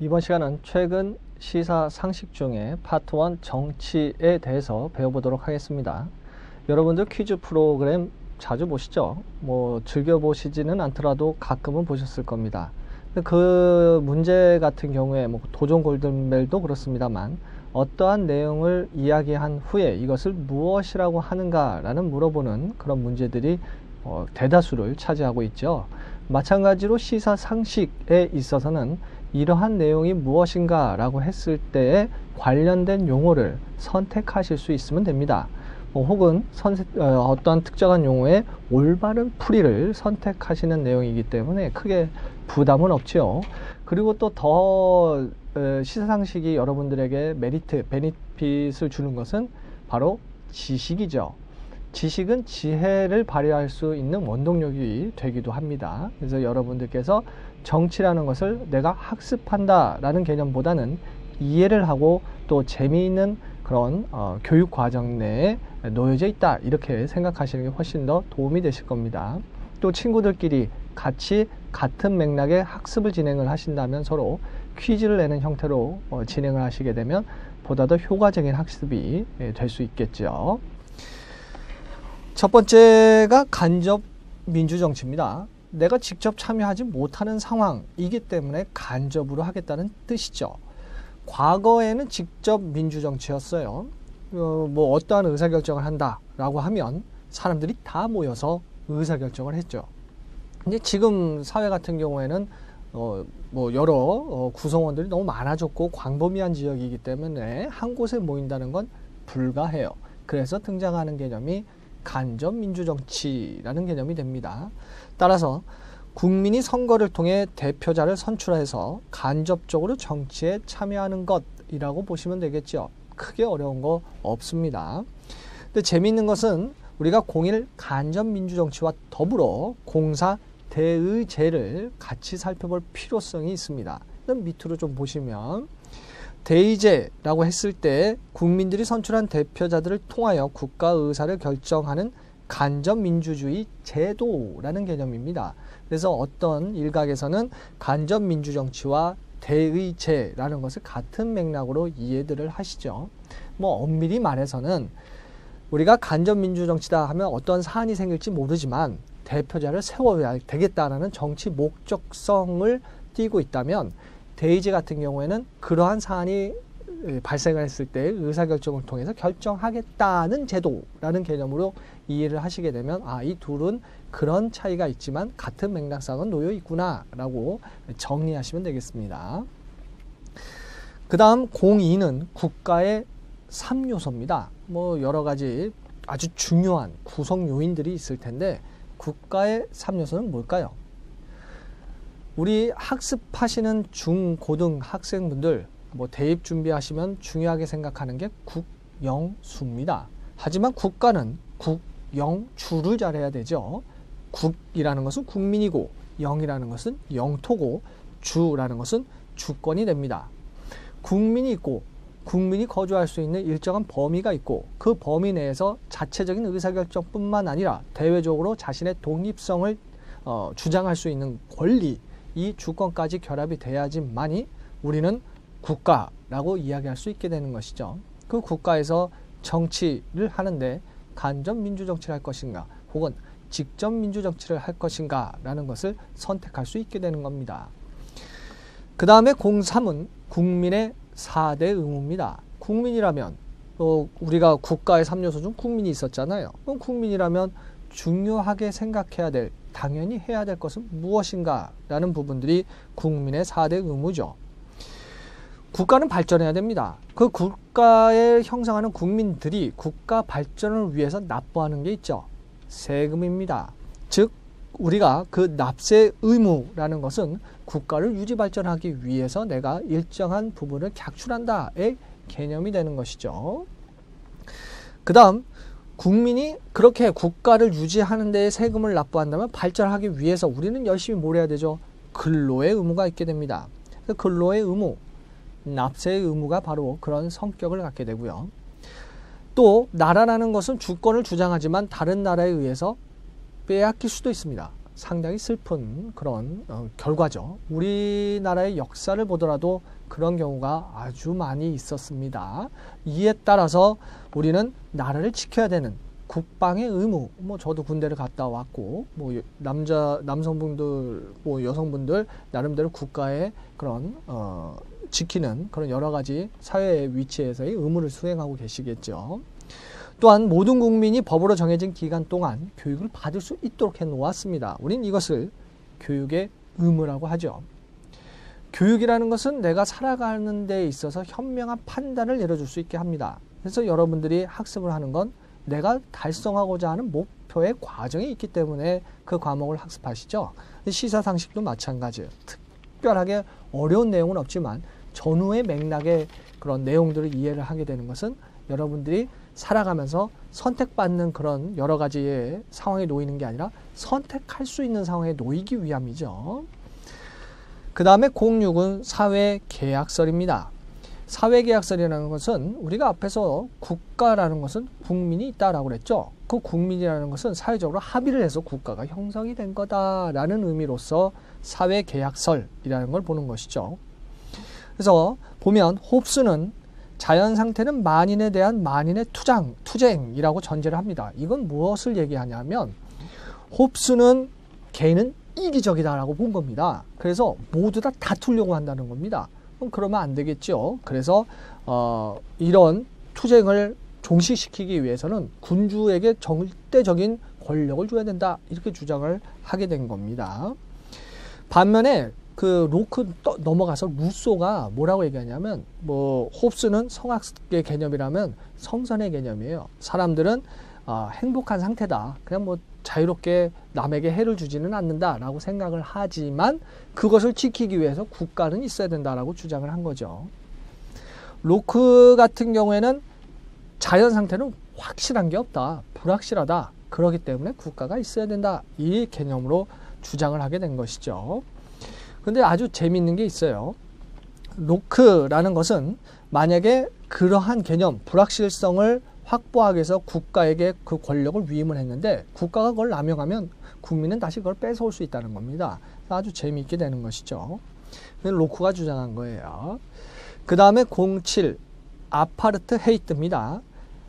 이번 시간은 최근 시사 상식 중에 파트 1 정치에 대해서 배워보도록 하겠습니다. 여러분들 퀴즈 프로그램 자주 보시죠? 즐겨보시지는 않더라도 가끔은 보셨을 겁니다. 그 문제 같은 경우에 도전 골든벨도 그렇습니다만 어떠한 내용을 이야기한 후에 이것을 무엇이라고 하는가 라는 물어보는 그런 문제들이 대다수를 차지하고 있죠. 마찬가지로 시사 상식에 있어서는 이러한 내용이 무엇인가 라고 했을 때에 관련된 용어를 선택하실 수 있으면 됩니다. 혹은 어떠한 특정한 용어의 올바른 풀이를 선택하시는 내용이기 때문에 크게 부담은 없지요. 그리고 또 더 시사상식이 여러분들에게 베니핏을 주는 것은 바로 지식이죠. 지식은 지혜를 발휘할 수 있는 원동력이 되기도 합니다. 그래서 여러분들께서 정치라는 것을 내가 학습한다 라는 개념보다는 이해를 하고 또 재미있는 그런 교육 과정 내에 놓여져 있다 이렇게 생각하시는 게 훨씬 더 도움이 되실 겁니다. 또 친구들끼리 같이 같은 맥락의 학습을 진행을 하신다면 서로 퀴즈를 내는 형태로 진행을 하시게 되면 보다 더 효과적인 학습이 될 수 있겠죠. 첫 번째가 간접 민주정치입니다. 내가 직접 참여하지 못하는 상황이기 때문에 간접으로 하겠다는 뜻이죠. 과거에는 직접 민주정치였어요. 어떠한 의사결정을 한다라고 하면 사람들이 다 모여서 의사결정을 했죠. 근데 지금 사회 같은 경우에는 여러 구성원들이 너무 많아졌고 광범위한 지역이기 때문에 한 곳에 모인다는 건 불가해요. 그래서 등장하는 개념이 간접 민주정치라는 개념이 됩니다. 따라서 국민이 선거를 통해 대표자를 선출해서 간접적으로 정치에 참여하는 것이라고 보시면 되겠죠. 크게 어려운 거 없습니다. 근데 재미있는 것은 우리가 공일 간접 민주정치와 더불어 공사 대의제를 같이 살펴볼 필요성이 있습니다. 밑으로 좀 보시면 대의제라고 했을 때 국민들이 선출한 대표자들을 통하여 국가 의사를 결정하는 간접민주주의 제도라는 개념입니다. 그래서 어떤 일각에서는 간접민주정치와 대의제라는 것을 같은 맥락으로 이해들을 하시죠. 엄밀히 말해서는 우리가 간접민주정치다 하면 어떤 사안이 생길지 모르지만 대표자를 세워야 되겠다라는 정치 목적성을 띠고 있다면 대의제 같은 경우에는 그러한 사안이 발생을 했을 때 의사결정을 통해서 결정하겠다는 제도라는 개념으로 이해를 하시게 되면 이 둘은 그런 차이가 있지만 같은 맥락상은 놓여 있구나 라고 정리하시면 되겠습니다. 그 다음 02는 국가의 3요소입니다. 여러 가지 아주 중요한 구성 요인들이 있을 텐데 국가의 3요소는 뭘까요? 우리 학습하시는 중, 고등 학생분들 대입 준비하시면 중요하게 생각하는 게 국영수입니다. 하지만 국가는 국영주를 잘해야 되죠. 국이라는 것은 국민이고 영이라는 것은 영토고 주라는 것은 주권이 됩니다. 국민이 있고 국민이 거주할 수 있는 일정한 범위가 있고 그 범위 내에서 자체적인 의사결정뿐만 아니라 대외적으로 자신의 독립성을 주장할 수 있는 권리, 이 주권까지 결합이 돼야지만이 우리는 국가라고 이야기할 수 있게 되는 것이죠. 그 국가에서 정치를 하는데 간접 민주정치를 할 것인가 혹은 직접 민주정치를 할 것인가 라는 것을 선택할 수 있게 되는 겁니다. 그 다음에 03은 국민의 4대 의무입니다. 국민이라면 우리가 국가의 3요소 중 국민이 있었잖아요. 그럼 국민이라면 중요하게 생각해야 될, 당연히 해야 될 것은 무엇인가 라는 부분들이 국민의 4대 의무죠. 국가는 발전해야 됩니다. 그 국가에 형성하는 국민들이 국가 발전을 위해서 납부하는 게 있죠. 세금입니다. 즉 우리가 그 납세 의무라는 것은 국가를 유지 발전하기 위해서 내가 일정한 부분을 객출한다의 개념이 되는 것이죠. 그 다음 국민이 그렇게 국가를 유지하는 데 세금을 납부한다면 발전하기 위해서 우리는 열심히 뭘 해야 되죠? 근로의 의무가 있게 됩니다. 근로의 의무, 납세의 의무가 바로 그런 성격을 갖게 되고요. 또 나라라는 것은 주권을 주장하지만 다른 나라에 의해서 빼앗길 수도 있습니다. 상당히 슬픈 그런 결과죠. 우리나라의 역사를 보더라도 그런 경우가 아주 많이 있었습니다. 이에 따라서 우리는 나라를 지켜야 되는 국방의 의무, 뭐 저도 군대를 갔다 왔고, 뭐 남성분들, 뭐 여성분들 나름대로 국가의 그런 지키는 그런 여러 가지 사회의 위치에서의 의무를 수행하고 계시겠죠. 또한 모든 국민이 법으로 정해진 기간 동안 교육을 받을 수 있도록 해놓았습니다. 우린 이것을 교육의 의무라고 하죠. 교육이라는 것은 내가 살아가는 데 있어서 현명한 판단을 내려줄 수 있게 합니다. 그래서 여러분들이 학습을 하는 건 내가 달성하고자 하는 목표의 과정이 있기 때문에 그 과목을 학습하시죠. 시사상식도 마찬가지예요. 특별하게 어려운 내용은 없지만 전후의 맥락의 그런 내용들을 이해를 하게 되는 것은 여러분들이 살아가면서 선택받는 그런 여러 가지의 상황에 놓이는 게 아니라 선택할 수 있는 상황에 놓이기 위함이죠. 그 다음에 06은 사회계약설입니다. 사회계약설이라는 것은 우리가 앞에서 국가라는 것은 국민이 있다라고 그랬죠. 그 국민이라는 것은 사회적으로 합의를 해서 국가가 형성이 된 거다라는 의미로서 사회계약설이라는 걸 보는 것이죠. 그래서 보면 홉스는 자연 상태는 만인에 대한 만인의 투쟁이라고 전제를 합니다. 이건 무엇을 얘기하냐면 홉스는 개는 이기적이다라고 본 겁니다. 그래서 모두 다 다투려고 한다는 겁니다. 그러면 안 되겠죠. 그래서 이런 투쟁을 종식시키기 위해서는 군주에게 절대적인 권력을 줘야 된다. 이렇게 주장을 하게 된 겁니다. 반면에 그 로크 넘어가서 루소가 뭐라고 얘기하냐면 홉스는 성악의 개념이라면 성선의 개념이에요. 사람들은 행복한 상태다. 그냥 자유롭게 남에게 해를 주지는 않는다라고 생각을 하지만 그것을 지키기 위해서 국가는 있어야 된다라고 주장을 한 거죠. 로크 같은 경우에는 자연 상태는 확실한 게 없다. 불확실하다. 그렇기 때문에 국가가 있어야 된다. 이 개념으로 주장을 하게 된 것이죠. 근데 아주 재미있는 게 있어요. 로크라는 것은 만약에 그러한 개념, 불확실성을 확보하기 위해서 국가에게 그 권력을 위임을 했는데 국가가 그걸 남용하면 국민은 다시 그걸 뺏어올 수 있다는 겁니다. 아주 재미있게 되는 것이죠. 로크가 주장한 거예요. 그 다음에 07 아파르트 헤이트입니다.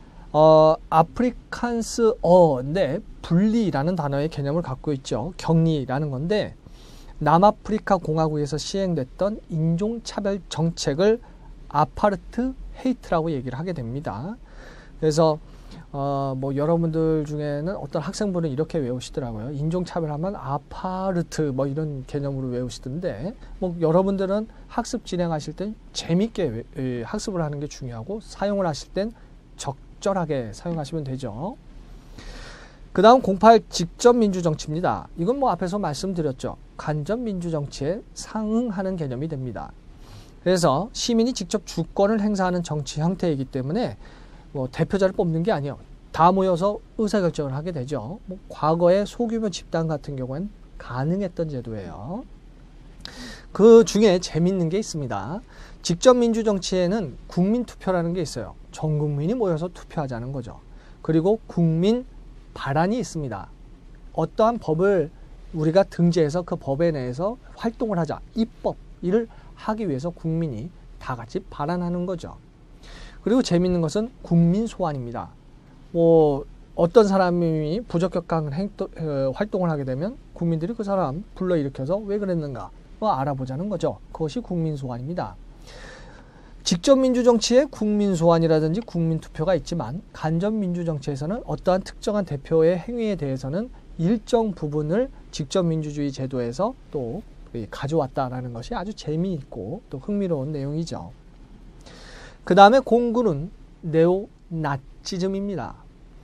아프리칸스어인데 분리라는 단어의 개념을 갖고 있죠. 격리라는 건데 남아프리카 공화국에서 시행됐던 인종차별 정책을 아파르트 헤이트라고 얘기를 하게 됩니다. 그래서 여러분들 중에는 어떤 학생분은 이렇게 외우시더라고요. 인종차별하면 아파르트 이런 개념으로 외우시던데 여러분들은 학습 진행하실 땐 재밌게 학습을 하는 게 중요하고 사용을 하실 땐 적절하게 사용하시면 되죠. 그 다음 08 직접민주정치입니다. 이건 앞에서 말씀드렸죠. 간접민주정치에 상응하는 개념이 됩니다. 그래서 시민이 직접 주권을 행사하는 정치 형태이기 때문에 대표자를 뽑는 게 아니에요. 다 모여서 의사결정을 하게 되죠. 과거의 소규모 집단 같은 경우엔 가능했던 제도예요. 그 중에 재밌는 게 있습니다. 직접민주정치에는 국민투표라는 게 있어요. 전 국민이 모여서 투표하자는 거죠. 그리고 국민 발안이 있습니다. 어떠한 법을 우리가 등재해서 그 법에 대해서 활동을 하자. 입법, 이를 하기 위해서 국민이 다 같이 발안하는 거죠. 그리고 재밌는 것은 국민 소환입니다. 어떤 사람이 부적격한 활동을 하게 되면 국민들이 그 사람 불러일으켜서 왜 그랬는가 알아보자는 거죠. 그것이 국민 소환입니다. 직접 민주정치에 국민 소환이라든지 국민 투표가 있지만 간접 민주정치에서는 어떠한 특정한 대표의 행위에 대해서는 일정 부분을 직접 민주주의 제도에서 또 가져왔다라는 것이 아주 재미있고 또 흥미로운 내용이죠. 그 다음에 09는 네오 나치즘입니다.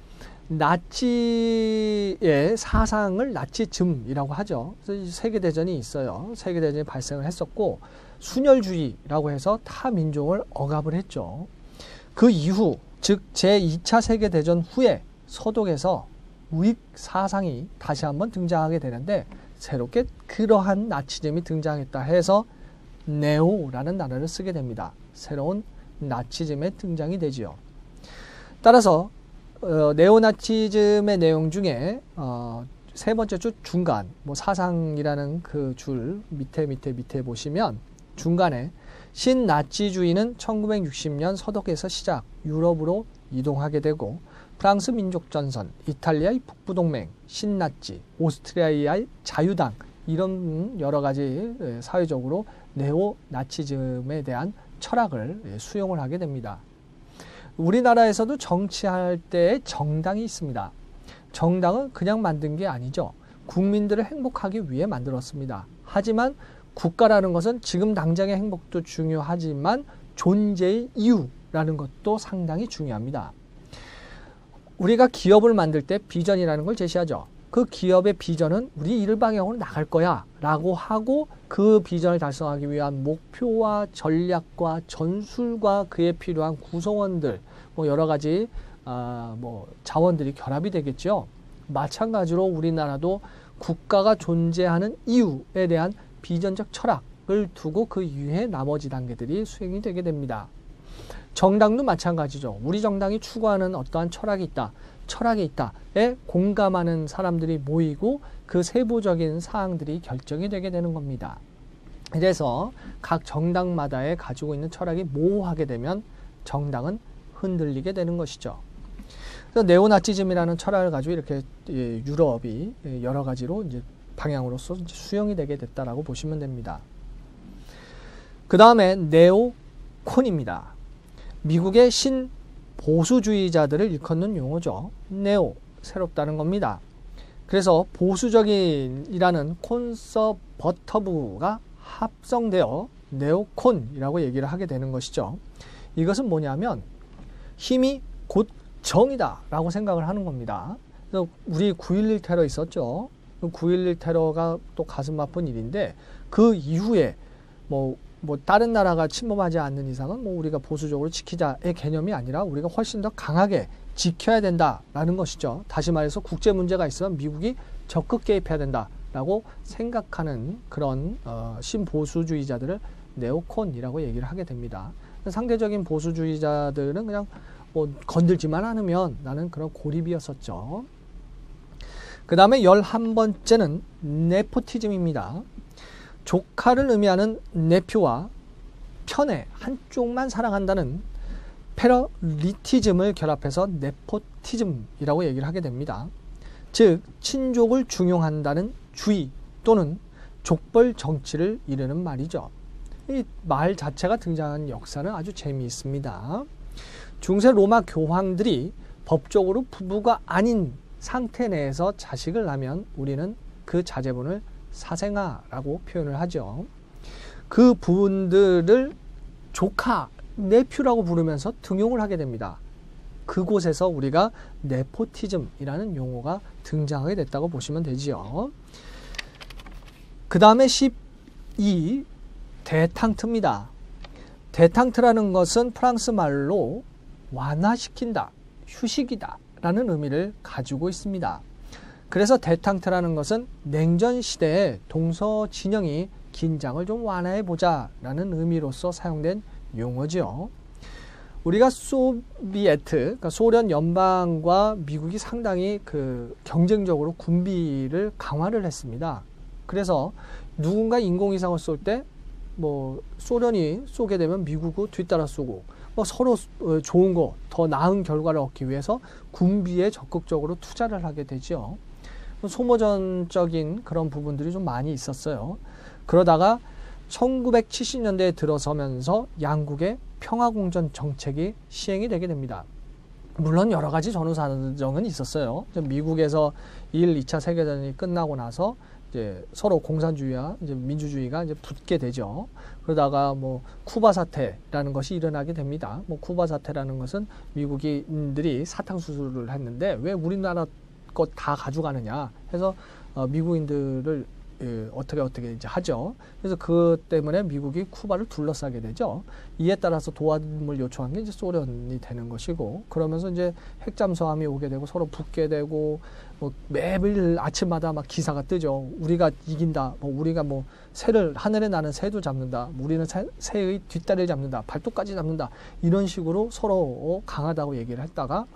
나치의 사상을 나치즘이라고 하죠. 그래서 세계대전이 있어요. 세계대전이 발생을 했었고 순혈주의라고 해서 타 민족을 억압을 했죠. 그 이후 즉 제2차 세계대전 후에 서독에서 우익 사상이 다시 한번 등장하게 되는데 새롭게 그러한 나치즘이 등장했다 해서 네오라는 단어를 쓰게 됩니다. 새로운 나치즘의 등장이 되지요. 따라서 네오나치즘의 내용 중에 세 번째 줄 중간, 뭐 사상이라는 그 줄 밑에 보시면 중간에 신나치주의는 1960년 서독에서 시작 유럽으로 이동하게 되고 프랑스 민족전선, 이탈리아의 북부동맹, 신나치, 오스트리아의 자유당 이런 여러 가지 사회적으로 네오나치즘에 대한 철학을 수용을 하게 됩니다. 우리나라에서도 정치할 때 정당이 있습니다. 정당은 그냥 만든 게 아니죠. 국민들을 행복하기 위해 만들었습니다. 하지만 국가라는 것은 지금 당장의 행복도 중요하지만 존재의 이유라는 것도 상당히 중요합니다. 우리가 기업을 만들 때 비전이라는 걸 제시하죠. 그 기업의 비전은 우리 이를 방향으로 나갈 거야 라고 하고 그 비전을 달성하기 위한 목표와 전략과 전술과 그에 필요한 구성원들 뭐 여러 가지 자원들이 결합이 되겠죠. 마찬가지로 우리나라도 국가가 존재하는 이유에 대한 비전적 철학을 두고 그 이후에 나머지 단계들이 수행이 되게 됩니다. 정당도 마찬가지죠. 우리 정당이 추구하는 어떠한 철학이 있다에 공감하는 사람들이 모이고 그 세부적인 사항들이 결정이 되게 되는 겁니다. 그래서 각 정당마다의 가지고 있는 철학이 모호하게 되면 정당은 흔들리게 되는 것이죠. 그래서 네오나치즘이라는 철학을 가지고 이렇게 유럽이 여러 가지로 이제 방향으로서 수용이 되게 됐다라고 보시면 됩니다. 그 다음에 네오콘입니다. 미국의 신보수주의자들을 일컫는 용어죠. 네오, 새롭다는 겁니다. 그래서 보수적인이라는 콘서버터브가 합성되어 네오콘이라고 얘기를 하게 되는 것이죠. 이것은 뭐냐면 힘이 곧 정이다 라고 생각을 하는 겁니다. 그래서 우리 9.11 테러 있었죠. 9.11 테러가 또 가슴 아픈 일인데 그 이후에 뭐 다른 나라가 침범하지 않는 이상은 뭐 우리가 보수적으로 지키자의 개념이 아니라 우리가 훨씬 더 강하게 지켜야 된다라는 것이죠. 다시 말해서 국제 문제가 있으면 미국이 적극 개입해야 된다라고 생각하는 그런 신보수주의자들을 네오콘이라고 얘기를 하게 됩니다. 상대적인 보수주의자들은 그냥 뭐 건들지만 않으면 나는 그런 고립이었었죠. 그 다음에 11번째는 네포티즘입니다. 조카를 의미하는 네퓨와 편애 한쪽만 사랑한다는 패러리티즘을 결합해서 네포티즘이라고 얘기를 하게 됩니다. 즉 친족을 중용한다는 주의 또는 족벌 정치를 이르는 말이죠. 이 말 자체가 등장한 역사는 아주 재미있습니다. 중세 로마 교황들이 법적으로 부부가 아닌 상태 내에서 자식을 낳으면 우리는 그 자제분을 사생아라고 표현을 하죠. 그 분들을 조카, 네퓨라고 부르면서 등용을 하게 됩니다. 그곳에서 우리가 네포티즘이라는 용어가 등장하게 됐다고 보시면 되지요. 그 다음에 12 데탕트입니다. 데탕트라는 것은 프랑스 말로 완화시킨다, 휴식이다 라는 의미를 가지고 있습니다. 그래서 데탕트라는 것은 냉전 시대에 동서진영이 긴장을 좀 완화해보자 라는 의미로서 사용된 용어죠. 우리가 그러니까 소련 연방과 미국이 상당히 경쟁적으로 군비를 강화를 했습니다. 그래서 누군가 인공위성을 쏠 때 뭐 소련이 쏘게 되면 미국이 뒤따라 쏘고 뭐 서로 좋은 거, 더 나은 결과를 얻기 위해서 군비에 적극적으로 투자를 하게 되죠. 소모전적인 그런 부분들이 좀 많이 있었어요. 그러다가 1970년대에 들어서면서 양국의 평화공전 정책이 시행이 되게 됩니다. 물론 여러 가지 전후사정은 있었어요. 미국에서 1, 2차 세계대전이 끝나고 나서 이제 서로 공산주의와 이제 민주주의가 이제 붙게 되죠. 그러다가 뭐 쿠바 사태라는 것이 일어나게 됩니다. 뭐 쿠바 사태라는 것은 미국인들이 사탕수수를 했는데 왜 우리나라 것 다 가져가느냐 해서 미국인들을 어떻게 이제 하죠. 그래서 그 때문에 미국이 쿠바를 둘러싸게 되죠. 이에 따라서 도움을 요청한 게 이제 소련이 되는 것이고, 그러면서 이제 핵잠수함이 오게 되고 서로 붙게 되고, 뭐 매일 아침마다 막 기사가 뜨죠. 우리가 이긴다. 뭐 우리가 뭐 새를 하늘에 나는 새도 잡는다. 우리는 새의 뒷다리를 잡는다. 발톱까지 잡는다. 이런 식으로 서로 강하다고 얘기를 했다가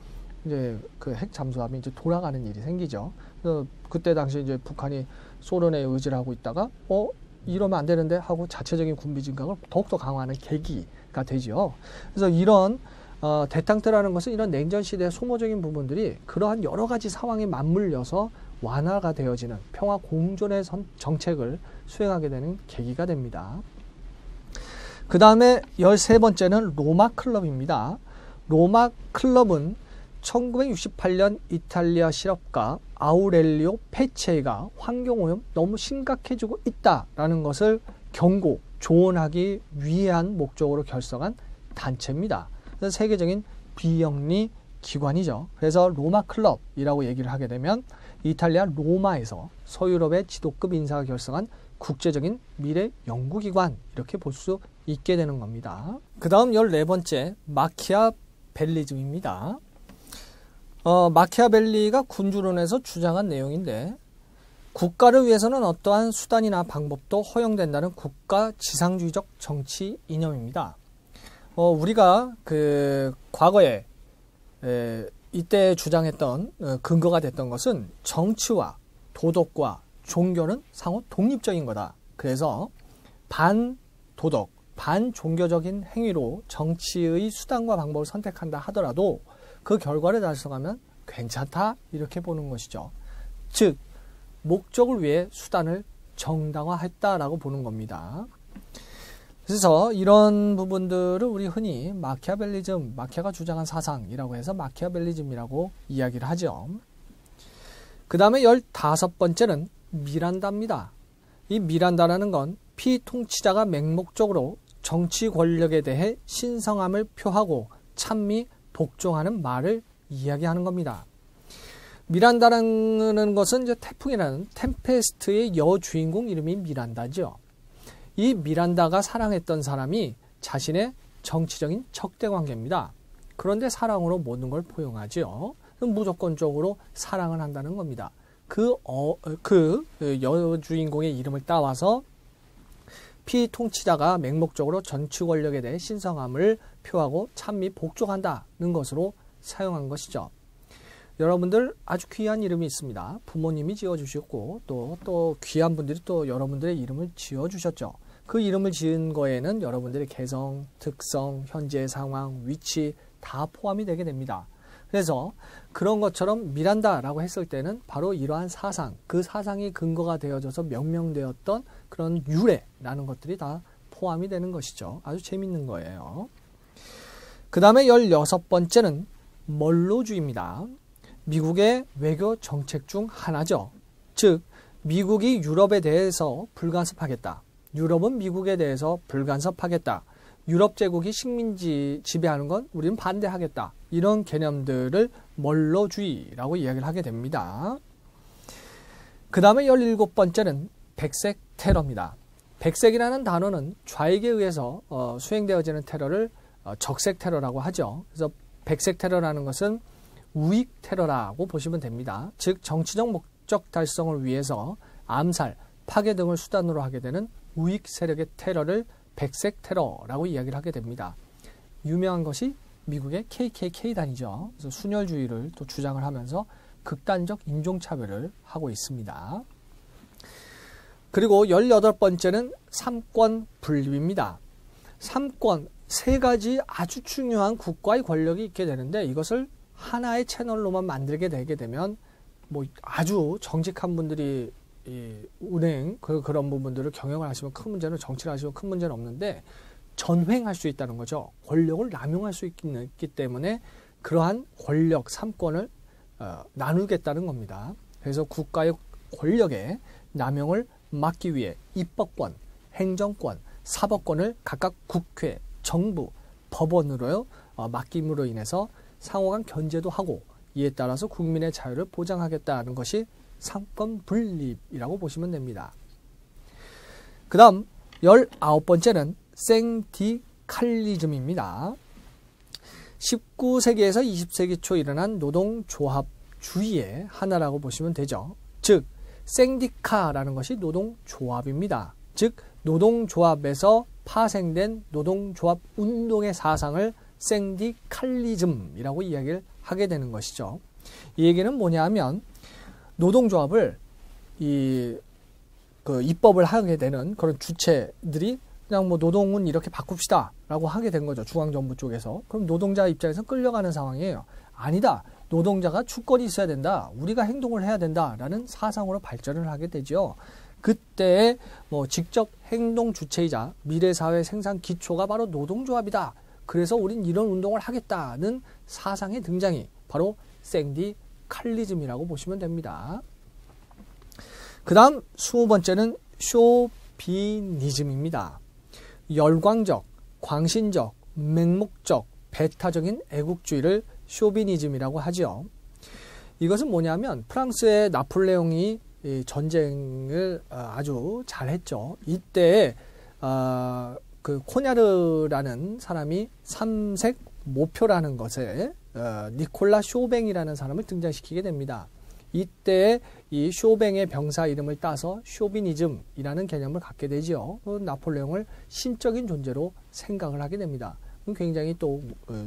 이제 그 핵 잠수함이 이제 돌아가는 일이 생기죠. 그래서 그때 당시 이제 북한이 소련에 의지를 하고 있다가 이러면 안 되는데 하고 자체적인 군비 진각을 더욱더 강화하는 계기가 되죠. 그래서 이런 대탕트라는 것은 이런 냉전 시대의 소모적인 부분들이 그러한 여러 가지 상황에 맞물려서 완화가 되어지는 평화 공존의 정책을 수행하게 되는 계기가 됩니다. 그 다음에 13번째는 로마 클럽입니다. 로마 클럽은 1968년 이탈리아 실업가 아우렐리오 페체이가 환경오염 너무 심각해지고 있다라는 것을 경고, 조언하기 위한 목적으로 결성한 단체입니다. 그래서 세계적인 비영리 기관이죠. 그래서 로마 클럽이라고 얘기를 하게 되면 이탈리아 로마에서 서유럽의 지도급 인사가 결성한 국제적인 미래 연구기관 이렇게 볼 수 있게 되는 겁니다. 그 다음 14번째 마키아벨리즘입니다. 마키아벨리가 군주론에서 주장한 내용인데 국가를 위해서는 어떠한 수단이나 방법도 허용된다는 국가 지상주의적 정치 이념입니다. 우리가 그 과거에 이때 주장했던 근거가 됐던 것은 정치와 도덕과 종교는 상호 독립적인 거다. 그래서 반도덕, 반종교적인 행위로 정치의 수단과 방법을 선택한다 하더라도 그 결과를 달성하면 괜찮다 이렇게 보는 것이죠. 즉 목적을 위해 수단을 정당화했다라고 보는 겁니다. 그래서 이런 부분들을 우리 흔히 마키아벨리즘, 마키아가 주장한 사상이라고 해서 마키아벨리즘이라고 이야기를 하죠. 그 다음에 15번째는 미란다입니다. 이 미란다라는 건 피통치자가 맹목적으로 정치 권력에 대해 신성함을 표하고 찬미, 복종하는 말을 이야기하는 겁니다. 미란다라는 것은 이제 태풍이라는 템페스트의 여주인공 이름이 미란다죠. 이 미란다가 사랑했던 사람이 자신의 정치적인 적대 관계입니다. 그런데 사랑으로 모든 걸 포용하죠. 무조건적으로 사랑을 한다는 겁니다. 그 여주인공의 이름을 따와서 피통치자가 맹목적으로 정치 권력에 대해 신성함을 표하고 찬미 복종한다는 것으로 사용한 것이죠. 여러분들 아주 귀한 이름이 있습니다. 부모님이 지어주셨고 또 귀한 분들이 또 여러분들의 이름을 지어주셨죠. 그 이름을 지은 거에는 여러분들의 개성, 특성, 현재 상황, 위치 다 포함이 되게 됩니다. 그래서 그런 것처럼 미란다라고 했을 때는 바로 이러한 사상, 그 사상이 근거가 되어져서 명명되었던 그런 유래라는 것들이 다 포함이 되는 것이죠. 아주 재밌는 거예요. 그 다음에 16번째는 멀로주의입니다. 미국의 외교 정책 중 하나죠. 즉 미국이 유럽에 대해서 불간섭하겠다. 유럽은 미국에 대해서 불간섭하겠다. 유럽 제국이 식민지 지배하는 건 우리는 반대하겠다. 이런 개념들을 멀로주의라고 이야기를 하게 됩니다. 그 다음에 17번째는 백색 테러입니다. 백색이라는 단어는 좌익에 의해서 수행되어지는 테러를 적색 테러라고 하죠. 그래서 백색 테러라는 것은 우익 테러라고 보시면 됩니다. 즉 정치적 목적 달성을 위해서 암살, 파괴 등을 수단으로 하게 되는 우익 세력의 테러를 백색 테러라고 이야기를 하게 됩니다. 유명한 것이 미국의 KKK단이죠. 그래서 순혈주의를 또 주장을 하면서 극단적 인종차별을 하고 있습니다. 그리고 18번째는 삼권 분립입니다. 삼권, 세 가지 아주 중요한 국가의 권력이 있게 되는데 이것을 하나의 채널로만 만들게 되게 되면 뭐 아주 정직한 분들이 운행 그런 부분들을 경영을 하시면 큰 문제는 정치를 하시면 큰 문제는 없는데 전횡할 수 있다는 거죠. 권력을 남용할 수 있기 때문에 그러한 권력 3권을 나누겠다는 겁니다. 그래서 국가의 권력의 남용을 막기 위해 입법권, 행정권, 사법권을 각각 국회, 정부, 법원으로 맡김으로 인해서 상호간 견제도 하고 이에 따라서 국민의 자유를 보장하겠다는 것이 삼권 분립이라고 보시면 됩니다. 그 다음 19번째는 생디칼리즘입니다. 19세기에서 20세기 초 일어난 노동조합주의의 하나라고 보시면 되죠. 즉 생디카라는 것이 노동조합입니다. 즉 노동조합에서 파생된 노동조합 운동의 사상을 생디칼리즘이라고 이야기를 하게 되는 것이죠. 이 얘기는 뭐냐 하면 노동조합을 입법을 하게 되는 그런 주체들이 그냥 뭐 노동은 이렇게 바꿉시다 라고 하게 된 거죠. 중앙정부 쪽에서. 그럼 노동자 입장에서 끌려가는 상황이에요. 아니다. 노동자가 주권이 있어야 된다. 우리가 행동을 해야 된다라는 사상으로 발전을 하게 되죠. 그때 뭐 직접 행동 주체이자 미래사회 생산 기초가 바로 노동조합이다. 그래서 우린 이런 운동을 하겠다는 사상의 등장이 바로 생디칼리즘이라고 보시면 됩니다. 그 다음 20번째는 쇼비니즘입니다. 열광적, 광신적, 맹목적, 배타적인 애국주의를 쇼비니즘이라고 하죠. 이것은 뭐냐면 프랑스의 나폴레옹이 전쟁을 아주 잘했죠. 이때 그 코냐르라는 사람이 삼색 모표라는 것에 니콜라 쇼뱅이라는 사람을 등장시키게 됩니다. 이때 이 쇼뱅의 병사 이름을 따서 쇼비니즘이라는 개념을 갖게 되죠. 나폴레옹을 신적인 존재로 생각을 하게 됩니다. 굉장히 또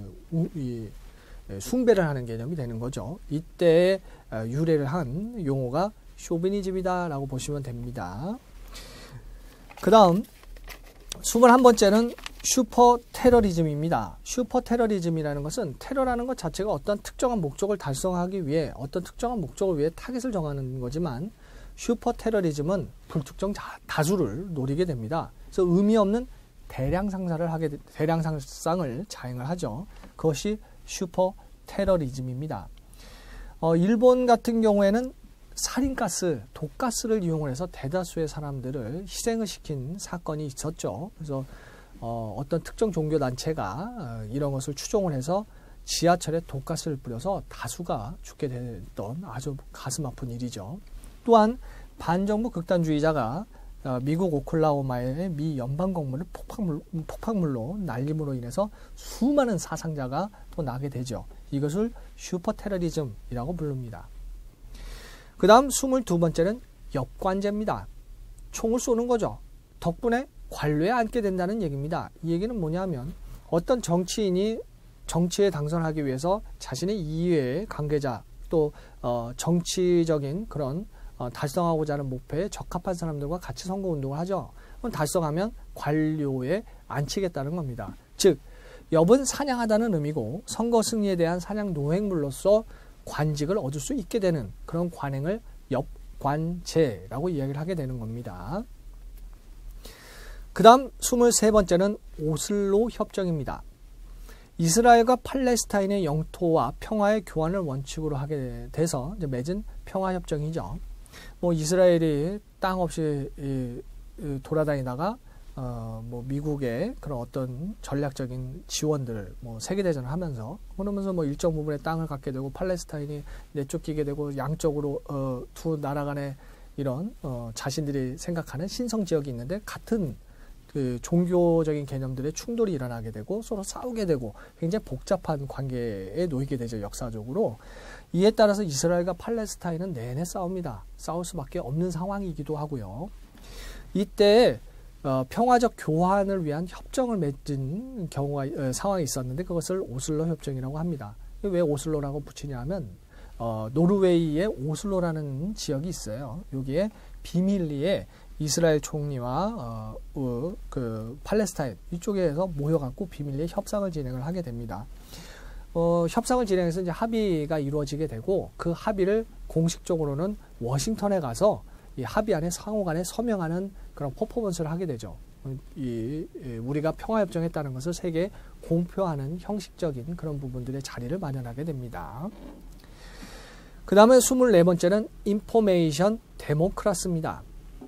숭배를 하는 개념이 되는 거죠. 이때 유래를 한 용어가 쇼비니즘이다 라고 보시면 됩니다. 그 다음 21번째는 슈퍼테러리즘입니다. 슈퍼테러리즘이라는 것은 테러라는 것 자체가 어떤 특정한 목적을 달성하기 위해 어떤 특정한 목적을 위해 타겟을 정하는 거지만 슈퍼테러리즘은 불특정 다수를 노리게 됩니다. 그래서 의미 없는 대량 상상을 자행을 하죠. 그것이 슈퍼테러리즘입니다. 일본 같은 경우에는 살인가스, 독가스를 이용을 해서 대다수의 사람들을 희생을 시킨 사건이 있었죠. 그래서 어떤 특정 종교단체가 이런 것을 추종을 해서 지하철에 독가스를 뿌려서 다수가 죽게 됐던 아주 가슴 아픈 일이죠. 또한 반정부 극단주의자가 미국 오클라호마의 미 연방 건물을 폭발물로 날림으로 인해서 수많은 사상자가 또 나게 되죠. 이것을 슈퍼테러리즘이라고 부릅니다. 그 다음 22번째는 엽관제입니다. 총을 쏘는 거죠. 덕분에 관료에 앉게 된다는 얘기입니다. 이 얘기는 뭐냐면 어떤 정치인이 정치에 당선하기 위해서 자신의 이외의 관계자 또 정치적인 그런 달성하고자 하는 목표에 적합한 사람들과 같이 선거운동을 하죠. 그럼 달성하면 관료에 앉히겠다는 겁니다. 즉 엽은 사냥하다는 의미고 선거 승리에 대한 사냥 노획물로서 관직을 얻을 수 있게 되는 그런 관행을 엽관제라고 이야기를 하게 되는 겁니다. 그 다음 23번째는 오슬로 협정입니다. 이스라엘과 팔레스타인의 영토와 평화의 교환을 원칙으로 하게 돼서 이제 맺은 평화협정이죠. 뭐 이스라엘이 땅 없이 돌아다니다가 뭐 미국의 그런 어떤 전략적인 지원들, 뭐 세계대전을 하면서 그러면서 뭐 일정 부분의 땅을 갖게 되고 팔레스타인이 내쫓기게 되고 양쪽으로 두 나라 간의 이런 자신들이 생각하는 신성 지역이 있는데 같은 그 종교적인 개념들의 충돌이 일어나게 되고 서로 싸우게 되고 굉장히 복잡한 관계에 놓이게 되죠. 역사적으로. 이에 따라서 이스라엘과 팔레스타인은 내내 싸웁니다. 싸울 수밖에 없는 상황이기도 하고요. 이때 평화적 교환을 위한 협정을 맺은 경우가 상황이 있었는데 그것을 오슬로 협정이라고 합니다. 왜 오슬로라고 붙이냐 하면 노르웨이의 오슬로라는 지역이 있어요. 여기에 비밀리에 이스라엘 총리와 그 팔레스타인 이쪽에서 모여갖고 비밀리에 협상을 진행을 하게 됩니다. 협상을 진행해서 이제 합의가 이루어지게 되고 그 합의를 공식적으로는 워싱턴에 가서 이 합의 안에 상호간에 서명하는 그런 퍼포먼스를 하게 되죠. 우리가 평화협정했다는 것을 세계에 공표하는 형식적인 그런 부분들의 자리를 마련하게 됩니다. 그 다음에 24번째는 인포메이션 데모크라스입니다.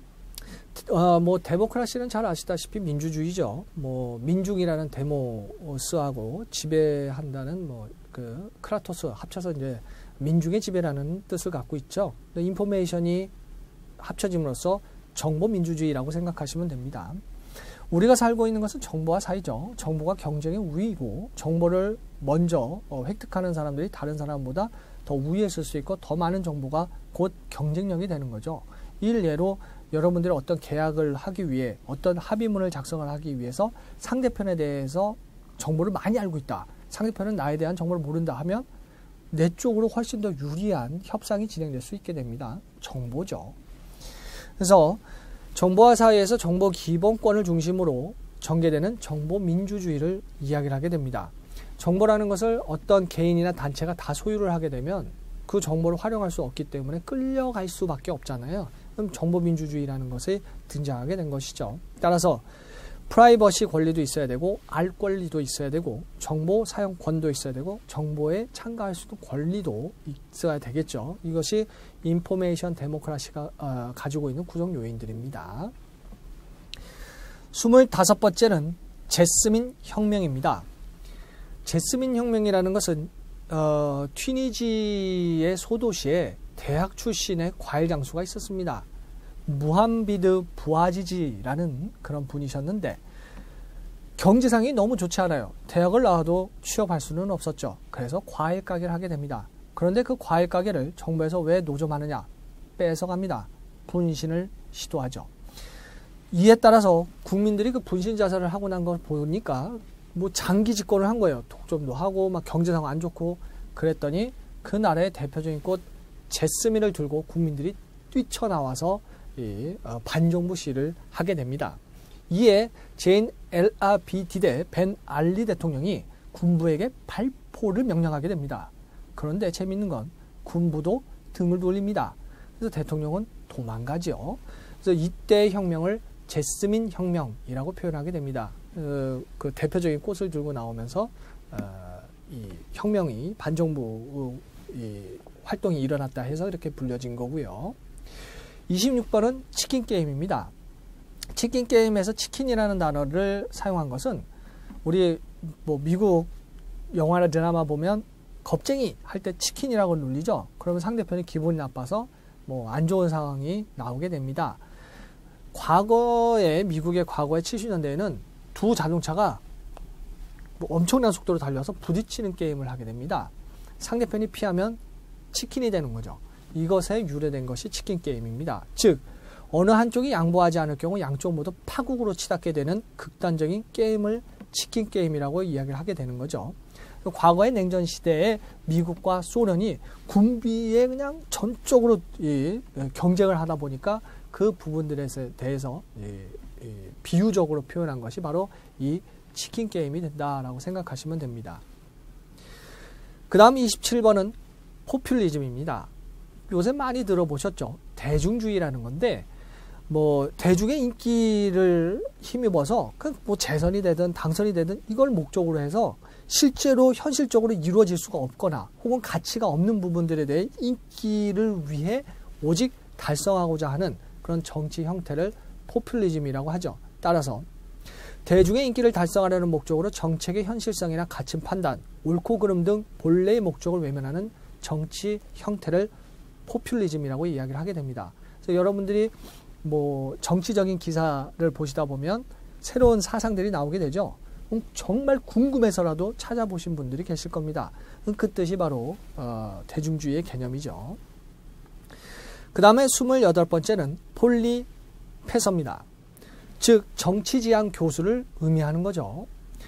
뭐 데모크라시는 잘 아시다시피 민주주의죠. 뭐 민중이라는 데모스하고 지배한다는 뭐 그 크라토스 합쳐서 이제 민중의 지배라는 뜻을 갖고 있죠. 인포메이션이 합쳐짐으로써 정보 민주주의라고 생각하시면 됩니다. 우리가 살고 있는 것은 정보화 사회죠. 정보가 경쟁의 우위이고 정보를 먼저 획득하는 사람들이 다른 사람보다 더 우위에 있을 수 있고 더 많은 정보가 곧 경쟁력이 되는 거죠. 일례로 여러분들이 어떤 계약을 하기 위해 어떤 합의문을 작성을 하기 위해서 상대편에 대해서 정보를 많이 알고 있다. 상대편은 나에 대한 정보를 모른다 하면 내 쪽으로 훨씬 더 유리한 협상이 진행될 수 있게 됩니다. 정보죠. 그래서 정보화 사회에서 정보 기본권을 중심으로 전개되는 정보 민주주의를 이야기를 하게 됩니다. 정보라는 것을 어떤 개인이나 단체가 다 소유를 하게 되면 그 정보를 활용할 수 없기 때문에 끌려갈 수밖에 없잖아요. 그럼 정보 민주주의라는 것이 등장하게 된 것이죠. 따라서 프라이버시 권리도 있어야 되고 알 권리도 있어야 되고 정보 사용권도 있어야 되고 정보에 참가할 수 있는 권리도 있어야 되겠죠. 이것이 인포메이션 데모크라시가 가지고 있는 구성 요인들입니다. 25번째는 제스민 혁명입니다. 제스민 혁명이라는 것은 튀니지의 소도시에 대학 출신의 과일 장수가 있었습니다. 무함비드 부아지지라는 그런 분이셨는데 경제상이 너무 좋지 않아요. 대학을 나와도 취업할 수는 없었죠. 그래서 과일 가게를 하게 됩니다. 그런데 그 과일 가게를 정부에서 왜 노점하느냐? 뺏어갑니다. 분신을 시도하죠. 이에 따라서 국민들이 그 분신 자살을 하고 난 걸 보니까 뭐 장기 집권을 한 거예요. 독점도 하고 막 경제상 안 좋고 그랬더니 그 나라의 대표적인 꽃 제스민을 들고 국민들이 뛰쳐나와서 반정부 시위를 하게 됩니다. 이에 제인 엘아비디데 벤 알리 대통령이 군부에게 발포를 명령하게 됩니다. 그런데 재밌는 건 군부도 등을 돌립니다. 그래서 대통령은 도망가죠. 그래서 이때의 혁명을 제스민 혁명이라고 표현하게 됩니다. 그 대표적인 꽃을 들고 나오면서 이 혁명이 반정부 활동이 일어났다 해서 이렇게 불려진 거고요. 26번은 치킨 게임입니다. 치킨 게임에서 치킨이라는 단어를 사용한 것은 우리 뭐 미국 영화나 드라마 보면 겁쟁이 할 때 치킨이라고 눌리죠. 그러면 상대편이 기분이 나빠서 뭐 안 좋은 상황이 나오게 됩니다. 과거에 미국의 과거의 70년대에는 두 자동차가 뭐 엄청난 속도로 달려서 부딪히는 게임을 하게 됩니다. 상대편이 피하면 치킨이 되는 거죠. 이것에 유래된 것이 치킨 게임입니다. 즉 어느 한쪽이 양보하지 않을 경우 양쪽 모두 파국으로 치닫게 되는 극단적인 게임을 치킨 게임이라고 이야기를 하게 되는 거죠. 과거의 냉전 시대에 미국과 소련이 군비에 그냥 전적으로 경쟁을 하다 보니까 그 부분들에 대해서 비유적으로 표현한 것이 바로 이 치킨 게임이 된다라고 생각하시면 됩니다. 그 다음 27번은 포퓰리즘입니다. 요새 많이 들어보셨죠? 대중주의라는 건데 뭐 대중의 인기를 힘입어서 뭐 재선이 되든 당선이 되든 이걸 목적으로 해서 실제로 현실적으로 이루어질 수가 없거나 혹은 가치가 없는 부분들에 대해 인기를 위해 오직 달성하고자 하는 그런 정치 형태를 포퓰리즘이라고 하죠. 따라서 대중의 인기를 달성하려는 목적으로 정책의 현실성이나 가치 판단, 옳고 그름 등 본래의 목적을 외면하는 정치 형태를 포퓰리즘이라고 이야기를 하게 됩니다. 그래서 여러분들이 뭐 정치적인 기사를 보시다 보면 새로운 사상들이 나오게 되죠. 정말 궁금해서라도 찾아보신 분들이 계실 겁니다. 그 뜻이 바로 대중주의의 개념이죠. 그 다음에 28번째는 폴리페서입니다. 즉 정치지향 교수를 의미하는 거죠.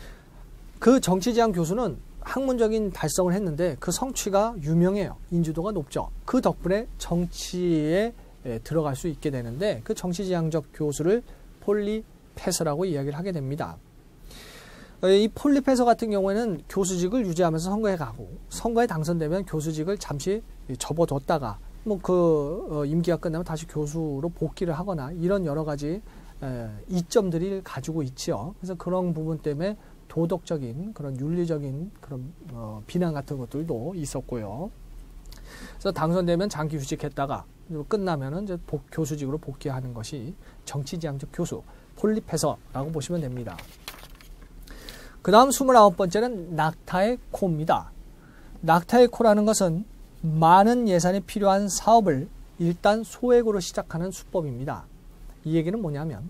그 정치지향 교수는 학문적인 달성을 했는데 그 성취가 유명해요. 인지도가 높죠. 그 덕분에 정치에 들어갈 수 있게 되는데 그 정치지향적 교수를 폴리페서라고 이야기를 하게 됩니다. 이 폴리페서 같은 경우에는 교수직을 유지하면서 선거에 가고 선거에 당선되면 교수직을 잠시 접어뒀다가 뭐 그 임기가 끝나면 다시 교수로 복귀를 하거나 이런 여러 가지 이점들이 가지고 있죠. 그래서 그런 부분 때문에 도덕적인 그런 윤리적인 그런 비난 같은 것들도 있었고요. 그래서 당선되면 장기 휴직했다가 끝나면은 이제 교수직으로 복귀하는 것이 정치지향적 교수 폴리페서라고 보시면 됩니다. 그 다음 29번째는 낙타의 코입니다. 낙타의 코라는 것은 많은 예산이 필요한 사업을 일단 소액으로 시작하는 수법입니다. 이 얘기는 뭐냐면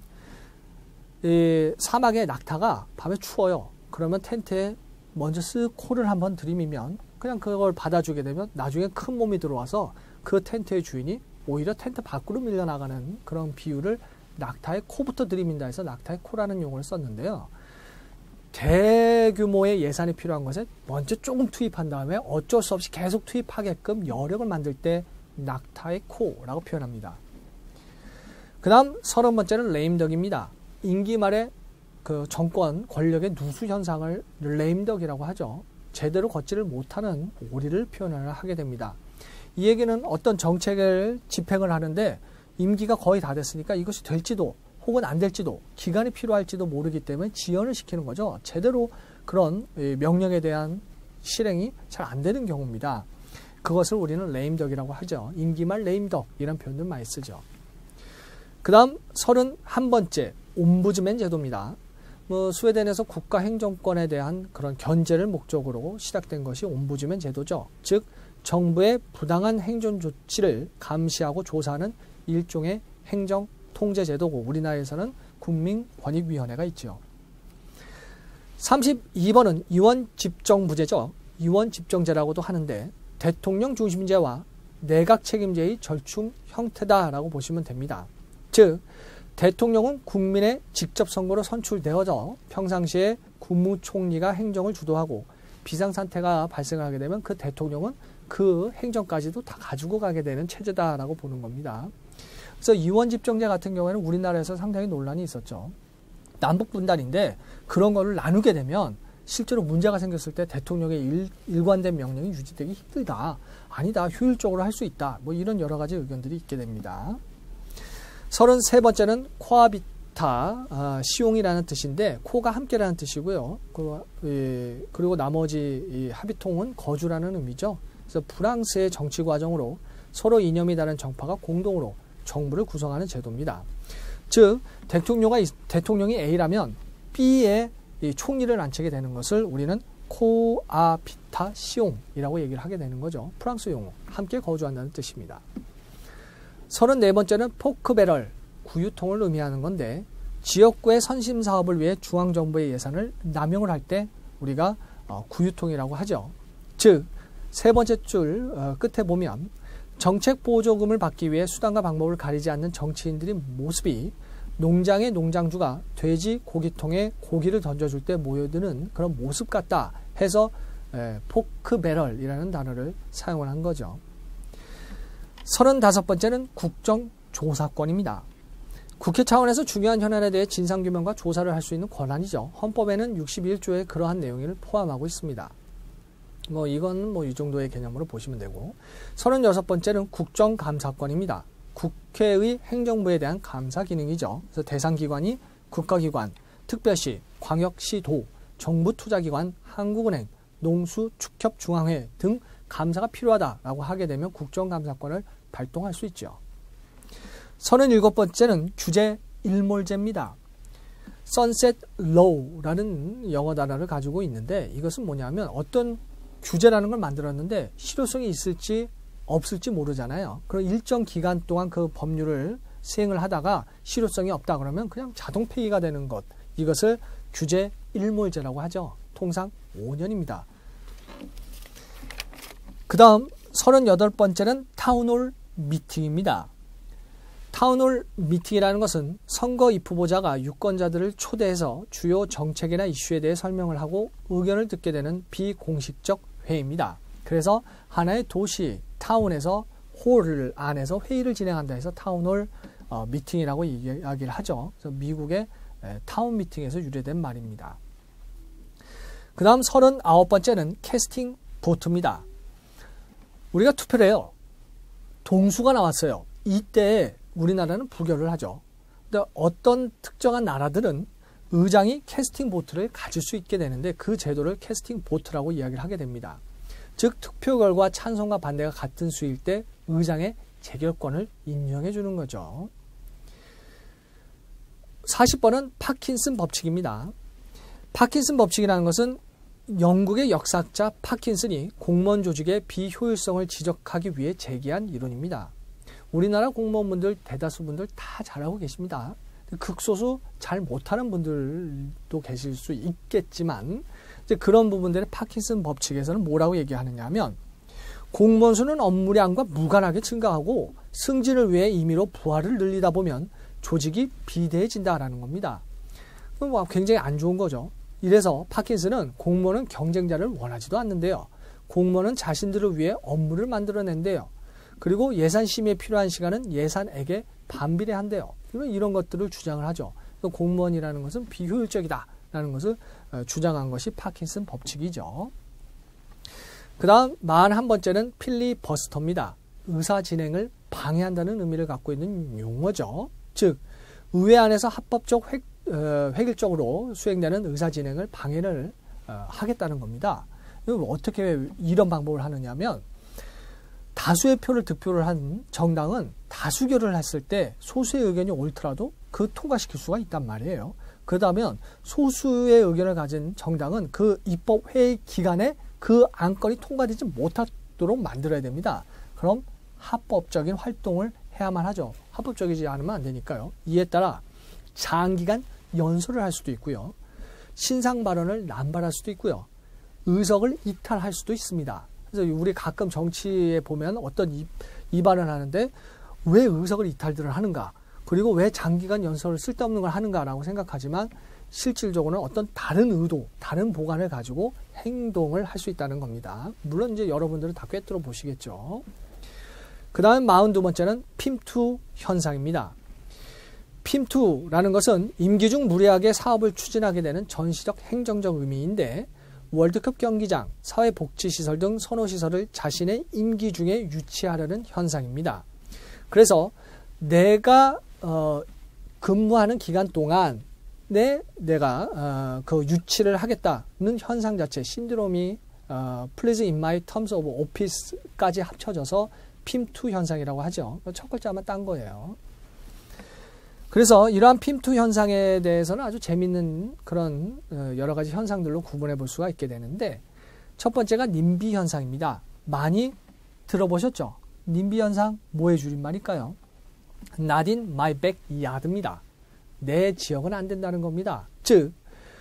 이 사막에 낙타가 밤에 추워요. 그러면 텐트에 먼저 쓱 코를 한번 들이미면 그냥 그걸 받아주게 되면 나중에 큰 몸이 들어와서 그 텐트의 주인이 오히려 텐트 밖으로 밀려나가는 그런 비유를 낙타의 코부터 들이민다 해서 낙타의 코라는 용어를 썼는데요. 대규모의 예산이 필요한 것에 먼저 조금 투입한 다음에 어쩔 수 없이 계속 투입하게끔 여력을 만들 때 낙타의 코라고 표현합니다. 그 다음 30번째는 레임덕입니다. 임기 말에 그 정권 권력의 누수 현상을 레임덕이라고 하죠. 제대로 걷지를 못하는 오리를 표현을 하게 됩니다. 이 얘기는 어떤 정책을 집행을 하는데 임기가 거의 다 됐으니까 이것이 될지도 혹은 안 될지도 기간이 필요할지도 모르기 때문에 지연을 시키는 거죠. 제대로 그런 명령에 대한 실행이 잘 안 되는 경우입니다. 그것을 우리는 레임덕이라고 하죠. 임기 말 레임덕 이런 표현들 많이 쓰죠. 그 다음 31번째 옴부즈맨 제도입니다. 스웨덴에서 국가 행정권에 대한 그런 견제를 목적으로 시작된 것이 옴부즈맨 제도죠. 즉 정부의 부당한 행정 조치를 감시하고 조사하는 일종의 행정 통제 제도고 우리나라에서는 국민권익위원회가 있죠. 32번은 의원집정부제죠. 의원집정제라고도 하는데 대통령 중심제와 내각 책임제의 절충 형태다라고 보시면 됩니다. 즉 대통령은 국민의 직접 선거로 선출되어져 평상시에 국무총리가 행정을 주도하고 비상사태가 발생하게 되면 그 대통령은 그 행정까지도 다 가지고 가게 되는 체제다라고 보는 겁니다. 그래서 의원집정제 같은 경우에는 우리나라에서 상당히 논란이 있었죠. 남북분단인데 그런 거를 나누게 되면 실제로 문제가 생겼을 때 대통령의 일관된 명령이 유지되기 힘들다. 아니다. 효율적으로 할 수 있다. 이런 여러 가지 의견들이 있게 됩니다. 33번째는 코하비타, 시옹이라는 뜻인데 코가 함께라는 뜻이고요. 그리고 나머지 하비통은 거주라는 의미죠. 그래서 프랑스의 정치 과정으로 서로 이념이 다른 정파가 공동으로 정부를 구성하는 제도입니다. 즉 대통령이 A라면 B의 총리를 앉히게 되는 것을 우리는 코아비타 시옹이라고 얘기를 하게 되는 거죠. 프랑스 용어 함께 거주한다는 뜻입니다. 34번째는 포크배럴 구유통을 의미하는 건데 지역구의 선심 사업을 위해 중앙정부의 예산을 남용을 할 때 우리가 구유통이라고 하죠. 즉 세 번째 줄 끝에 보면 정책 보조금을 받기 위해 수단과 방법을 가리지 않는 정치인들의 모습이 농장의 농장주가 돼지 고기통에 고기를 던져줄 때 모여드는 그런 모습 같다 해서 포크배럴이라는 단어를 사용을 한 거죠. 35번째는 국정조사권입니다. 국회 차원에서 중요한 현안에 대해 진상규명과 조사를 할 수 있는 권한이죠. 헌법에는 61조에 그러한 내용을 포함하고 있습니다. 이건 이 정도의 개념으로 보시면 되고 36번째는 국정감사권입니다. 국회의 행정부에 대한 감사 기능이죠. 그래서 대상 기관이 국가기관, 특별시, 광역시, 도, 정부투자기관, 한국은행, 농수축협중앙회 등 감사가 필요하다라고 하게 되면 국정감사권을 발동할 수 있죠. 37번째는 규제 일몰제입니다. Sunset Law라는 영어 단어를 가지고 있는데 이것은 뭐냐면 어떤 규제라는 걸 만들었는데 실효성이 있을지 없을지 모르잖아요. 그럼 일정 기간 동안 그 법률을 시행을 하다가 실효성이 없다 그러면 그냥 자동 폐기가 되는 것. 이것을 규제 일몰제라고 하죠. 통상 5년입니다. 그 다음 38번째는 타운홀 미팅입니다. 타운홀 미팅이라는 것은 선거 입후보자가 유권자들을 초대해서 주요 정책이나 이슈에 대해 설명을 하고 의견을 듣게 되는 비공식적 회의입니다. 그래서 하나의 도시, 타운에서 홀 안에서 회의를 진행한다 해서 타운홀 미팅이라고 이야기를 하죠. 그래서 미국의 타운 미팅에서 유래된 말입니다. 그 다음 39번째는 캐스팅 보트입니다. 우리가 투표를 해요. 동수가 나왔어요. 이때 우리나라는 부결을 하죠. 근데 어떤 특정한 나라들은 의장이 캐스팅 보트를 가질 수 있게 되는데 그 제도를 캐스팅 보트라고 이야기를 하게 됩니다. 즉 투표 결과 찬성과 반대가 같은 수일 때 의장의 재결권을 인정해 주는 거죠. 40번은 파킨슨 법칙입니다. 파킨슨 법칙이라는 것은 영국의 역사학자 파킨슨이 공무원 조직의 비효율성을 지적하기 위해 제기한 이론입니다. 우리나라 공무원분들 대다수 분들 다 잘하고 계십니다. 극소수 잘 못하는 분들도 계실 수 있겠지만 이제 그런 부분들의 파킨슨 법칙에서는 뭐라고 얘기하느냐 하면 공무원 수는 업무량과 무관하게 증가하고 승진을 위해 임의로 부하를 늘리다 보면 조직이 비대해진다라는 겁니다. 굉장히 안 좋은 거죠. 이래서 파킨슨은 공무원은 경쟁자를 원하지도 않는데요. 공무원은 자신들을 위해 업무를 만들어낸대요. 그리고 예산 심의에 필요한 시간은 예산액에 반비례한대요. 이런 것들을 주장을 하죠. 공무원이라는 것은 비효율적이다라는 것을 주장한 것이 파킨슨 법칙이죠. 그 다음 41번째는 필리버스터입니다. 의사 진행을 방해한다는 의미를 갖고 있는 용어죠. 즉 의회 안에서 합법적 획일적으로 수행되는 의사 진행을 방해를 하겠다는 겁니다. 어떻게 이런 방법을 하느냐면 다수의 표를 득표를 한 정당은 다수결을 했을 때 소수의 의견이 옳더라도 그 통과시킬 수가 있단 말이에요. 그러다면 소수의 의견을 가진 정당은 그 입법회의 기간에 그 안건이 통과되지 못하도록 만들어야 됩니다. 그럼 합법적인 활동을 해야만 하죠. 합법적이지 않으면 안 되니까요. 이에 따라 장기간 연설을 할 수도 있고요. 신상 발언을 남발할 수도 있고요. 의석을 이탈할 수도 있습니다. 그래서 우리 가끔 정치에 보면 어떤 이발을 하는데 왜 의석을 이탈들을 하는가, 그리고 왜 장기간 연설을 쓸데없는 걸 하는가라고 생각하지만 실질적으로는 어떤 다른 의도, 다른 보관을 가지고 행동을 할 수 있다는 겁니다. 물론 이제 여러분들은 다 꿰뚫어 보시겠죠. 그 다음 42번째는 핌2 현상입니다. 핌2라는 것은 임기 중 무리하게 사업을 추진하게 되는 전시적 행정적 의미인데 월드컵 경기장, 사회복지시설 등 선호시설을 자신의 임기 중에 유치하려는 현상입니다. 그래서 내가 근무하는 기간 동안 내가 그 유치를 하겠다는 현상 자체, 신드롬이 Please in my terms of office까지 합쳐져서 핌2 현상이라고 하죠. 첫 글자만 딴 거예요. 그래서 이러한 핌2 현상에 대해서는 아주 재밌는 그런 여러 가지 현상들로 구분해 볼 수가 있게 되는데, 첫 번째가 님비 현상입니다. 많이 들어보셨죠? 님비 현상 뭐의 줄임말일까요? Not in my backyard입니다. 내 지역은 안 된다는 겁니다. 즉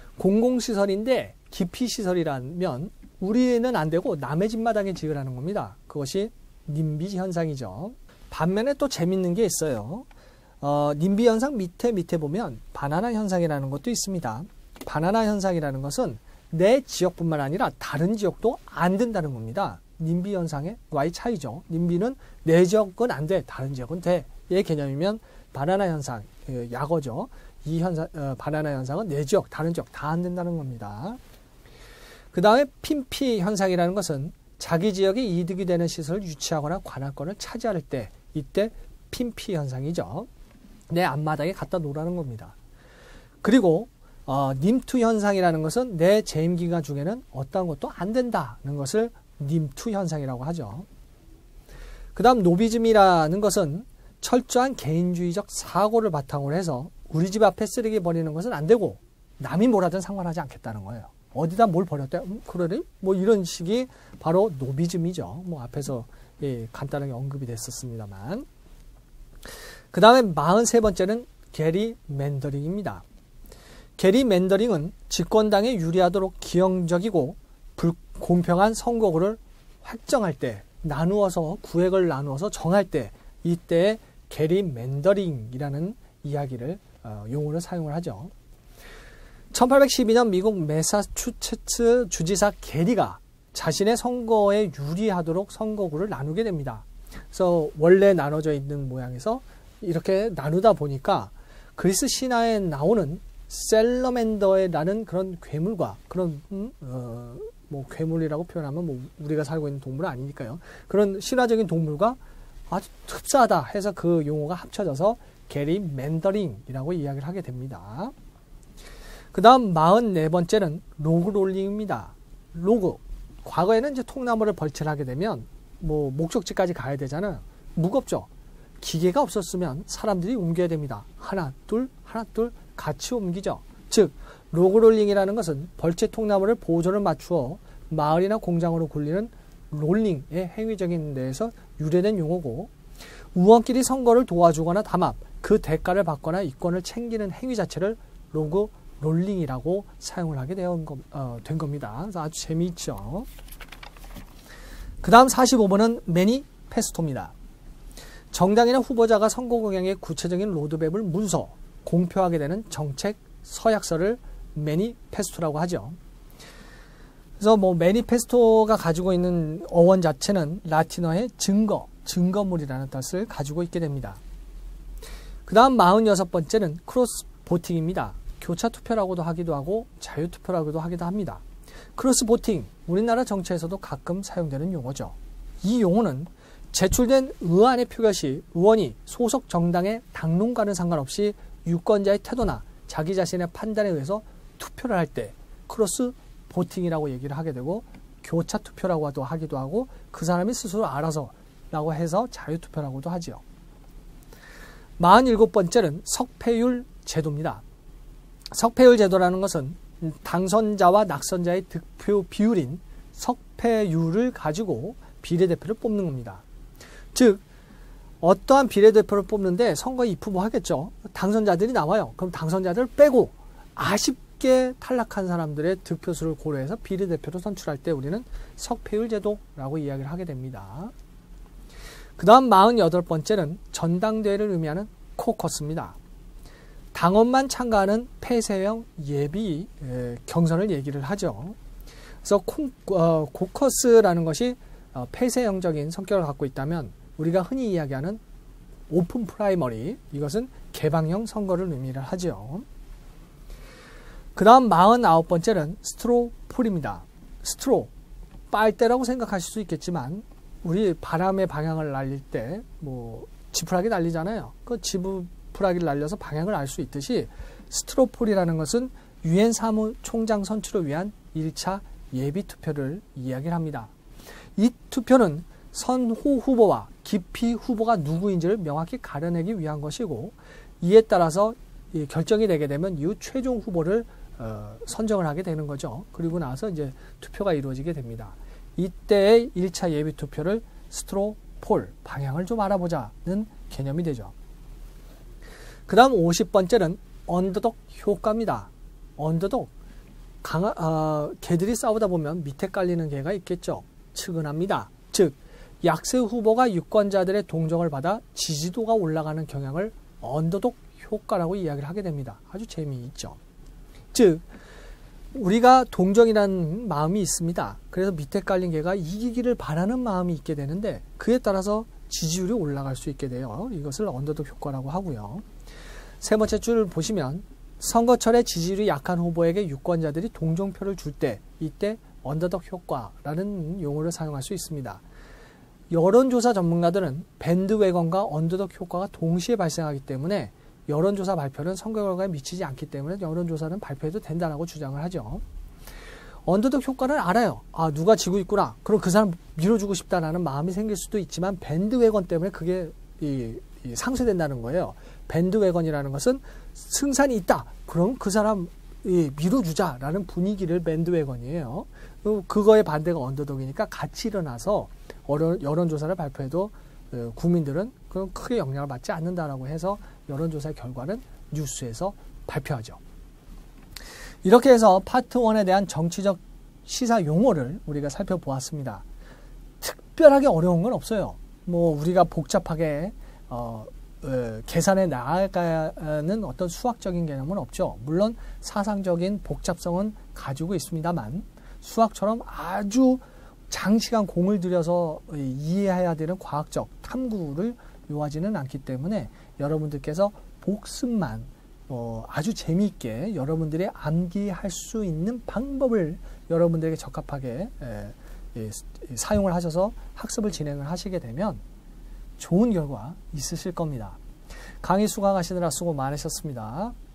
공공시설인데 기피시설이라면 우리는 안 되고 남의 집마당에 지으라는 겁니다. 그것이 님비 현상이죠. 반면에 또 재밌는 게 있어요. 님비 현상 밑에 보면 바나나 현상이라는 것도 있습니다. 바나나 현상이라는 것은 내 지역뿐만 아니라 다른 지역도 안 된다는 겁니다. 님비 현상과의 차이죠. 님비는 내 지역은 안 돼, 다른 지역은 돼. 의 개념이면 바나나 현상, 약어죠. 이 바나나 현상은 내 지역, 다른 지역 다 안 된다는 겁니다. 그 다음에 핌피 현상이라는 것은 자기 지역에 이득이 되는 시설을 유치하거나 관할권을 차지할 때, 이때 핌피 현상이죠. 내 앞마당에 갖다 놓으라는 겁니다. 그리고 님2 현상이라는 것은 내 재임기간 중에는 어떠한 것도 안 된다는 것을 님2 현상이라고 하죠. 그 다음 노비즘이라는 것은 철저한 개인주의적 사고를 바탕으로 해서 우리 집 앞에 쓰레기 버리는 것은 안 되고 남이 뭘 하든 상관하지 않겠다는 거예요. 어디다 뭘 버렸대? 그러니? 뭐 이런 식이 바로 노비즘이죠. 뭐 앞에서 간단하게 언급이 됐었습니다만. 그 다음에 43번째는 게리 맨더링입니다. 게리 맨더링은 집권당에 유리하도록 기형적이고 불공평한 선거구를 확정할 때, 구획을 나누어서 정할 때, 이때 게리 맨더링이라는 이야기를 용어를 사용을 하죠. 1812년 미국 매사추세츠 주지사 게리가 자신의 선거에 유리하도록 선거구를 나누게 됩니다. 그래서 원래 나눠져 있는 모양에서 이렇게 나누다 보니까 그리스 신화에 나오는 셀러맨더라는 그런 괴물과 그런 뭐 괴물이라고 표현하면 뭐 우리가 살고 있는 동물은 아니니까요. 그런 신화적인 동물과 아주 흡사하다 해서 그 용어가 합쳐져서 게리 맨더링이라고 이야기를 하게 됩니다. 그 다음 44번째는 로그롤링입니다. 로그. 과거에는 이제 통나무를 벌채를 하게 되면 뭐 목적지까지 가야 되잖아요. 무겁죠. 기계가 없었으면 사람들이 옮겨야 됩니다. 하나 둘 같이 옮기죠. 즉 로그롤링이라는 것은 벌채 통나무를 보조를 맞추어 마을이나 공장으로 굴리는 롤링의 행위적인 데에서 유래된 용어고, 의원끼리 선거를 도와주거나 담합, 그 대가를 받거나 이권을 챙기는 행위 자체를 로그 롤링이라고 사용을 하게 된 겁니다. 그래서 아주 재미있죠. 그 다음 45번은 매니페스토입니다. 정당이나 후보자가 선거 공약의 구체적인 로드맵을 문서, 공표하게 되는 정책 서약서를 매니페스토라고 하죠. 그래서 뭐 매니페스토가 가지고 있는 어원 자체는 라틴어의 증거, 증거물이라는 뜻을 가지고 있게 됩니다. 그 다음 46번째는 크로스 보팅입니다. 교차 투표라고도 하기도 하고 자유 투표라고도 하기도 합니다. 크로스 보팅, 우리나라 정치에서도 가끔 사용되는 용어죠. 이 용어는 제출된 의안의 표결 시 의원이 소속 정당의 당론과는 상관없이 유권자의 태도나 자기 자신의 판단에 의해서 투표를 할 때 크로스 보팅이라고 얘기를 하게 되고, 교차 투표라고도 하기도 하고, 그 사람이 스스로 알아서 라고 해서 자유투표라고도 하지요. 47번째는 석패율 제도입니다. 석패율 제도라는 것은 당선자와 낙선자의 득표 비율인 석패율을 가지고 비례대표를 뽑는 겁니다. 즉 어떠한 비례대표를 뽑는데 선거에 입후보하겠죠. 당선자들이 나와요. 그럼 당선자들을 빼고 아쉽게 탈락한 사람들의 득표수를 고려해서 비례대표로 선출할 때 우리는 석패율 제도라고 이야기를 하게 됩니다. 그 다음 48번째는 전당대회를 의미하는 코커스입니다. 당원만 참가하는 폐쇄형 예비 경선을 얘기를 하죠. 그래서 코커스라는 것이 폐쇄형적인 성격을 갖고 있다면 우리가 흔히 이야기하는 오픈 프라이머리, 이것은 개방형 선거를 의미를 하죠. 그 다음 49번째는 스트로폴입니다. 스트로, 빨대라고 생각하실 수 있겠지만 우리 바람의 방향을 날릴 때 뭐 지푸라기 날리잖아요. 그 지푸라기를 날려서 방향을 알 수 있듯이 스트로폴이라는 것은 유엔 사무총장 선출을 위한 1차 예비 투표를 이야기를 합니다. 이 투표는 선호 후보와 기피 후보가 누구인지를 명확히 가려내기 위한 것이고, 이에 따라서 결정이 되게 되면 이후 최종 후보를 선정을 하게 되는 거죠. 그리고 나서 이제 투표가 이루어지게 됩니다. 이때의 1차 예비 투표를 스트로폴, 방향을 좀 알아보자는 개념이 되죠. 그 다음 50번째는 언더독 효과입니다. 언더독, 개들이 싸우다 보면 밑에 깔리는 개가 있겠죠. 측은합니다. 즉 약세 후보가 유권자들의 동정을 받아 지지도가 올라가는 경향을 언더독 효과라고 이야기를 하게 됩니다. 아주 재미있죠. 즉 우리가 동정이라는 마음이 있습니다. 그래서 밑에 깔린 개가 이기기를 바라는 마음이 있게 되는데 그에 따라서 지지율이 올라갈 수 있게 돼요. 이것을 언더독 효과라고 하고요. 세 번째 줄을 보시면 선거철에 지지율이 약한 후보에게 유권자들이 동정표를 줄 때 이때 언더독 효과라는 용어를 사용할 수 있습니다. 여론조사 전문가들은 밴드웨건과 언더독 효과가 동시에 발생하기 때문에 여론조사 발표는 선거 결과에 미치지 않기 때문에 여론조사는 발표해도 된다고 주장을 하죠. 언더독 효과는 알아요. 아, 누가 지고 있구나. 그럼 그 사람 밀어주고 싶다라는 마음이 생길 수도 있지만 밴드웨건 때문에 그게 상쇄된다는 거예요. 밴드웨건이라는 것은 승산이 있다. 그럼 그 사람 밀어주자라는 분위기를 밴드웨건이에요. 그거의 반대가 언더독이니까 같이 일어나서 여론조사를 발표해도 국민들은 그럼 크게 영향을 받지 않는다라고 해서 여론조사의 결과는 뉴스에서 발표하죠. 이렇게 해서 파트 1에 대한 정치적 시사 용어를 우리가 살펴보았습니다. 특별하게 어려운 건 없어요. 뭐 우리가 복잡하게 계산해 나아가는 어떤 수학적인 개념은 없죠. 물론 사상적인 복잡성은 가지고 있습니다만 수학처럼 아주 장시간 공을 들여서 이해해야 되는 과학적 탐구를 요하지는 않기 때문에 여러분들께서 복습만 아주 재미있게 여러분들이 암기할 수 있는 방법을 여러분들에게 적합하게 사용을 하셔서 학습을 진행을 하시게 되면 좋은 결과 있으실 겁니다. 강의 수강하시느라 수고 많으셨습니다.